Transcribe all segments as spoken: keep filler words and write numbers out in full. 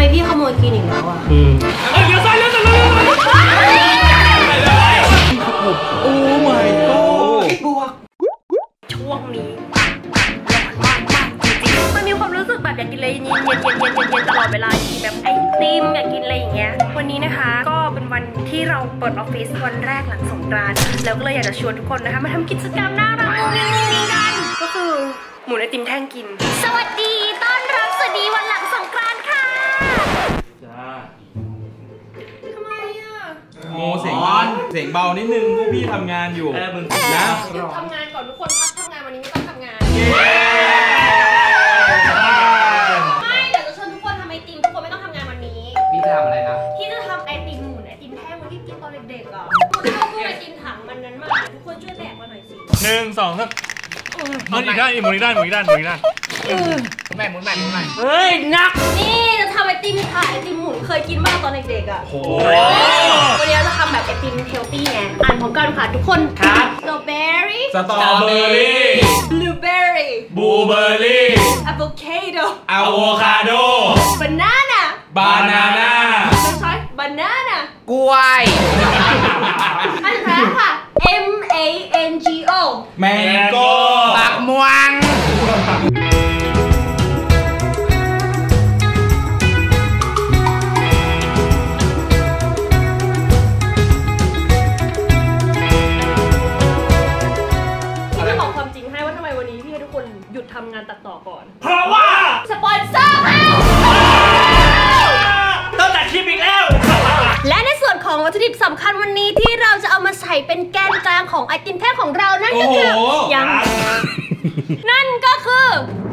พี่ขโมยกินอีกแล้วอ่ะอืมเดี๋ยวซ้ายแล้วจะเลยโอ้ my god บวกช่วงนี้ร้อนมากๆจริงๆมันมีความรู้สึกแบบอยากกินอะไรเย็นๆเย็นๆเย็นๆเย็นๆตลอดเวลาที่แบบไอติมอยากกินอะไรอย่างเงี้ยวันนี้นะคะก็เป็นวันที่เราเปิดออฟฟิศวันแรกหลังสงกรานต์แล้วก็เลยอยากจะชวนทุกคนนะคะมาทำกิจกรรมน่ารักกันก็คือหมุนไอติมแท่งกินสวัสดีต้อนรับสวัสดีวันหลังสงกรานต์ค่ะจ้าทำไมอ่ะโมเสียงเบาเสียงเบานิดนึงพวกพี่ทำงานอยู่นะหยุดทำงานก่อนทุกคนพักทำงานวันนี้ไม่ต้องทำงานไม่เดี๋ยวจะชวนทุกคนทำไอติมทุกคนไม่ต้องทำงานวันนี้พี่จะทำอะไรนะที่จะทำไอติมหมุนไอติมแท่งวันที่กินตอนเด็กๆอ่ะคุณชอบพูดไอติมถังมันนั้นมากทุกคนช่วยแบกมาหน่อยสิหนึ่งสองสามหมุนอีกด้านหมุนอีกด้านหมุนอีกด้านหมุนอีกด้านแม่หมุนใหม่หมุนใหม่เฮ้ยหนักนี่จะทำไอติมถ่ายไอติมหมุนเคยกินบ้างตอนเด็กๆอ่ะโอ้วันนี้จะทำแบบไอติมเฮลตี้ไงอ่านพร้อมกันค่ะทุกคนครับสตรอเบอรี่สตรอเบอรี่บลูเบอรี่บลูเบอรี่อะโวคาโดอะโวคาโดบานาน่าบานาน่าไม่ใช่บานาน่กล้วยอันสุดท้ายค่ะ M A N G O แมงโก้ปักม่วงหยุดทำงานตัดต่อก่อนเพราะว่าสปอนเซอร์ค่ะต้องตัดคลิปอีกแล้วและในส่วนของวัตถุดิบสำคัญวันนี้ที่เราจะเอามาใส่เป็นแกนกลางของไอติมแท่งของเรานั่นก็คือยังนั่นก็คือ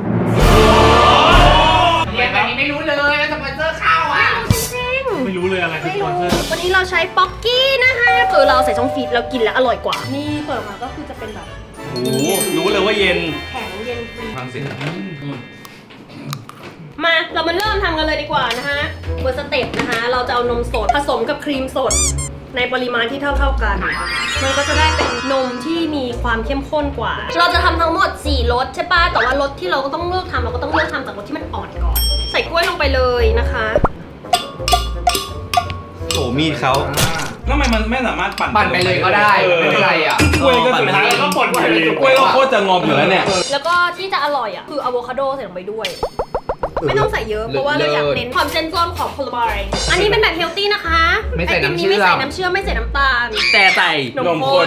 เรียนแบบนี้ไม่รู้เลยสปอนเซอร์เข้าอ่ะจริงไม่รู้เลยอะไรคือสปอนเซอร์วันนี้เราใช้ป๊อกกี้นะคะคือเราใส่ช่องฟีดแล้วกินแล้วอร่อยกว่านี่เปิดมาก็คือจะเป็นแบบโอ้รู้เลยว่าเย็นแข็งเย็นฟรีฟังเสียงมาเรามาเริ่มทำกันเลยดีกว่านะคะบนสเต็ปนะคะเราจะเอานมสดผสมกับครีมสดในปริมาณที่เท่าๆกันมันก็จะได้เป็นนมที่มีความเข้มข้นกว่าเราจะทำทั้งหมดสี่รสใช่ป่ะแต่ว่ารสที่เราก็ต้องเลือกทำเราก็ต้องเลือกทำจากรสที่มันอ่อนก่อนใส่กล้วยลงไปเลยนะคะโอ้มีดเขาทำไมมันไม่สามารถปั่นปั่นไปเลยก็ได้ไม่เป็นไรอ่ะกล้วยก็สุดท้ายก็ปั่นไปเลยกล้วยก็โคตรจะงอมอยู่แล้วเนี่ยแล้วก็ที่จะอร่อยอ่ะคืออะโวคาโดใส่ลงไปด้วยไม่ต้องใส่เยอะเพราะว่าเราอยากเน้นความเส้นส้มของผลไม้อันนี้เป็นแบบเฮลตี้นะคะไม่ใส่น้ำเชื่อมไม่ใส่น้ำเชื่อมไม่ใส่น้ำตาลแต่ใส่นมข้น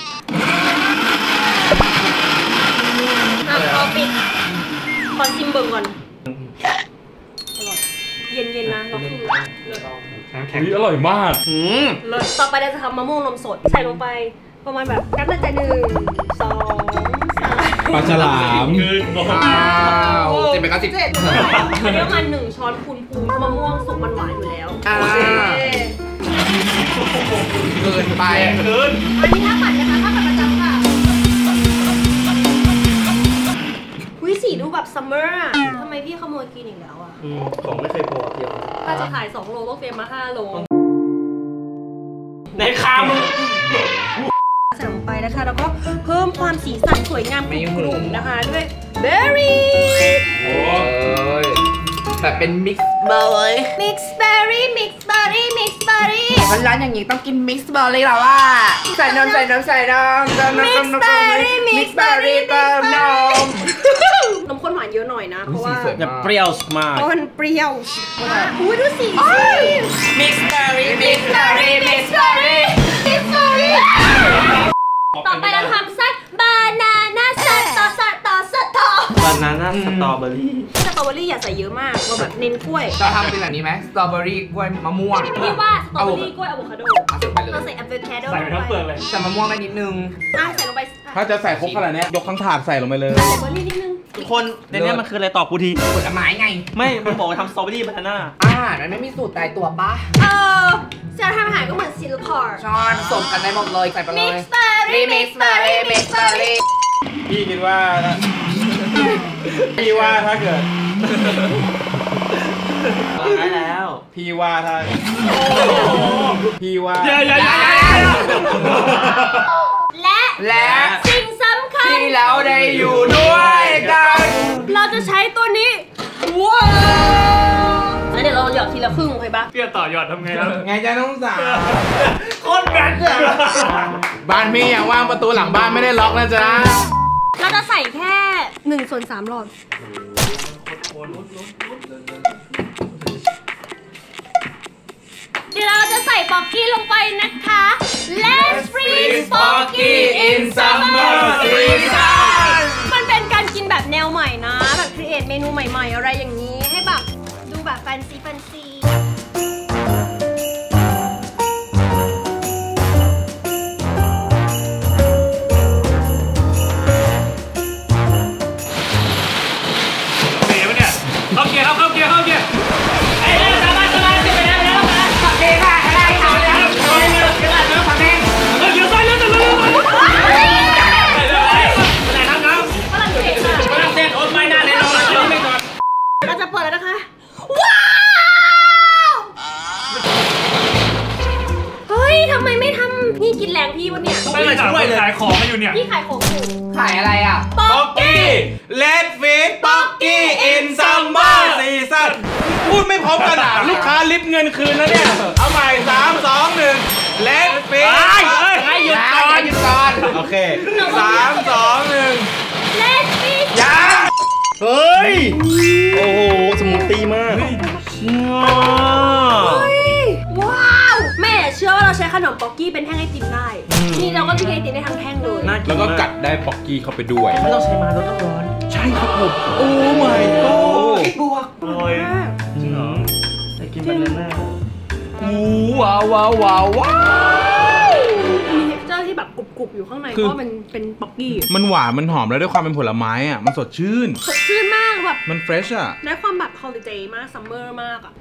อ่ะพอปิดขอชิมเบิ่งก่อนอร่อยเย็นๆนะเราคือแข็งอร่อยมากเลยต่อไปเราจะทำมะม่วงนมสดใส่ลงไปประมาณแบบนับตั้งแต่หนึ่งสองสามปลาฉลามโอ้สิบเป็นเก้าสิบเจ็ดอันนี้ประมาณหนึ่งช้อนคูณภูมะม่วงสุกมันหวานอยู่แล้วเกินไปเกินอันนี้ถ้าผัดนะคะถ้าผัดประจำค่ะวิสีดูแบบซัมเมอร์อะทำไมพี่ขโมยกินอีกแล้วอะของไม่เคยพอเดียวถ้าจะขายสองโลต้องเตรียมมาห้าโลในคำใส่ลงไปนะคะแล้วก็เพิ่มความสีสันสวยงามกลุ่มนะคะด้วยเบอร์รี่โอ้ยแบบเป็นมิกซ์เบอร์รี่มิกซ์เบอร์รี่มิกซ์เบอร์รี่มิกซ์เบอร์รี่มันร้านอย่างนี้ต้องกินมิกซ์เบอร์รี่แล้วว่าใส่นมใส่นมใส่นมเติมนมเติมนมมิกซ์เบอร์รี่เติมนมนมข้นหวานเยอะหน่อยนะเพราะว่าจะเปรี้ยวมากมันเปรี้ยวอุ้ยดูสีมิกซ์เบอร์รี่มิกซ์เบอร์รี่มิกซ์เบอร์รี่มิกซ์เบอร์รี่ต่อไปเราทำไส้บานาน่าสตอสตอสตอบานาน่าสตรอเบอรี่สตรอเบอรี่อย่าใส่เยอะมากเราแบบเน้นกล้วยเราทำเป็นแบบนี้ไหมสตรอเบอรี่กล้วยมะม่วงพี่ว่าสตรอเบอรี่กล้วยอะโวคาโดเราใส่อะโวคาโดใส่ทั้งเปลือกเลยใส่มะม่วงได้นิดนึงอ่ะใส่ลงไปถ้าจะใส่ครบขนาดนี้ยกทั้งถาดใส่ลงไปเลยใส่เบอร์รี่นิดนึงทุกคนในนี้มันคืออะไรตอบกูทีผลไม้ไงไม่มันบอกว่าทำสตรอเบอรี่บานาน่าอ่ามันไม่มีสูตรตายตัวปะเออจะทำอาหารก็เหมือนซิลพอร์ช้อนสมกันได้หมดเลยใส่ไปเลยมิกซ์เบอร์รี่มิกซ์เบอร์รี่มิกซ์เบอร์รี่พี่คิดว่าพี่ว่าถ้าเกิดได้แล้วพี่ว่าถ้าพี่ว่าและและสิ่งสำคัญที่เราได้อยู่ด้วยกันเราจะใช้ตัวนี้ว้าวแล้วเดี๋ยวเราหยอดทีละครึ่งโอเคปะพี่จะต่อยอดทำไงครับไงจ้าน้องสาวโคตรแบนเลยบ้านพี่อย่างว่างประตูหลังบ้านไม่ได้ล็อกนะจ๊ะเราจะใส่แค่หนึ่งส่วนสามหลอดเดี๋ยวเราจะใส่ป๊อกกี้ลงไปนะคะ Let's freeze Pocky in summer season มันเป็นการกินแบบแนวใหม่นะแบบครีเอทเมนูใหม่ๆอะไรอย่างนี้ให้แบบดูแบบแฟนซีแฟนซีเข้าเกียร์ครับเข้าเกียร์เข้าเกียร์ไอ้เนี่ยสบายสบายไปแล้วไปแล้วไปแล้วขับเองค่ะอะไรขับเองขับเองขับเองเฮ้ยเดี๋ยวไปเร็วเร็วเร็วเร็วไปเลยไปไหนครับน้องฝรั่งเศสค่ะฝรั่งเศสโอ้ไม่น่าเลยเราเราไม่ก่อนเราจะเปิดแล้วนะคะว้าวเฮ้ยทำไมไม่ทำนี่กินแรงพี่วะเนี่ยไม่มาช่วยเลยขายของมาอยู่เนี่ยพี่ขายของอยู่ขายอะไรอ่ะป๊อกกี้เลดฟีดป๊อกกี้อินซัมเมอร์ซีซั่นพูดไม่พร้อมกันอ่ะลูกค้าลิฟเงินคืนแล้วเนี่ยเอาใหม่สามสองหนึ่งเลดฟีดให้หยุดก่อนหยุดก่อนโอเคสามสองหนึ่งเลดฟีดยังเฮ้ยโอ้โหสมูทตี้มากว้าวแม่เชื่อว่าเราใช้ขนมป๊อกกี้เป็นแท่งไอติมได้นี่เราก็พี่ไอติมได้ทั้งแท่งเลยแล้วก็กัดได้ป๊อกกี้เข้าไปด้วยไม่ต้องใช้มาลดร้อนใช่ครับผมโอ้ my god บวกอร่อยจริงเหรอได้กินมันแน่ๆอู้ว้าวว้าวว้าวว้าวมีเท็กเจอร์ที่แบบกรุบๆอยู่ข้างในเพราะมันเป็นป๊อกกี้มันหวานมันหอมแล้วด้วยความเป็นผลไม้อ่ะมันสดชื่นสดชื่นมากแบบมันเฟรชอ่ะได้ความแบบฮอลิเดย์มากซัมเมอร์มากอ่ะ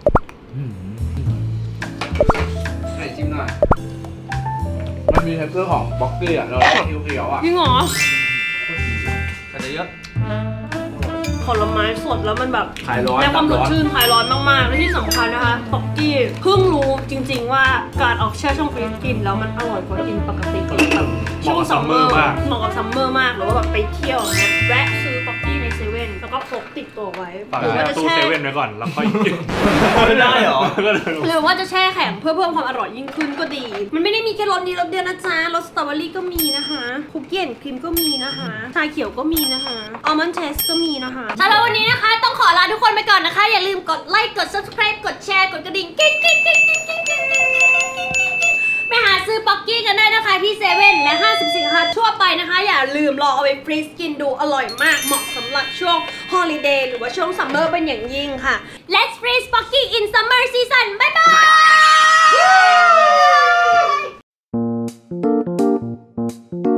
ใส่ชิมหน่อยมันมีเท็กเจอร์ของบ็อกกี้อ่ะเราเขียวๆอ่ะจริงเหรอใส่เยอะผลไม้สดแล้วมันแบบคลายร้อนในความสดชื่นคลายร้อนมากๆและที่สำคัญนะคะป๊อกกี้เพิ่งรู้จริงๆว่าการออกแช่ช่องฟรีซกินแล้วมันอร่อยกว่ากินปกติแบบช่วงซัมเมอร์มากเหมาะกับซัมเมอร์มากหรือว่าแบบไปเที่ยวอย่างเงี้ยแวะซื้อป๊อกกี้ในเซเว่นแล้วก็พกติดตัวไว้หรือว่าจะแช่เซเว่นไว้ก่อนแล้วค่อยกินไม่ได้หรอหรือว่าจะแช่แข็งเพื่อเพิ่มความอร่อยยิ่งขึ้นก็ดีมันไม่ได้มีแค่รสนี้รสเดียวนะจ๊ะรสสตรอเบอรี่ก็มีนะคะคุกกี้แอนด์ครีมก็มีนะคะชาเขียวก็มีนะคะอัลมอนด์เชสก็มีนะคะสำหรับวันนี้นะคะต้องขอลาทุกคนไปก่อนนะคะอย่าลืมกดไลค์กด ซับสไครบ์ กดแชร์กดกระดิ่งกิ๊งกิ๊งกิ๊งกิ๊งกิ๊งกิ๊งไปหาซื้อป๊อกกี้กันได้นะคะที่เซเว่นและห้างสรรพสินค้าทั่วไปนะคะอย่าลืมลองเอาไปฟรีซกินดูอร่อยมากเหมาะสำหรับช่วงฮอลิเดย์หรือว่าช่วงซัมเมอร์เป็นอย่างยิ่งค่ะ Let's freeze Pocky in summer season บ๊ายบาย